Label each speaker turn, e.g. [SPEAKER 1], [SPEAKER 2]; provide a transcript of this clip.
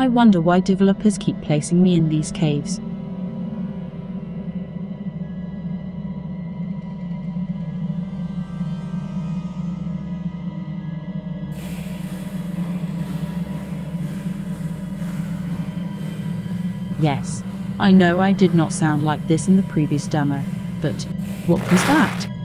[SPEAKER 1] I wonder why developers keep placing me in these caves. Yes, I know I did not sound like this in the previous demo, but what was that?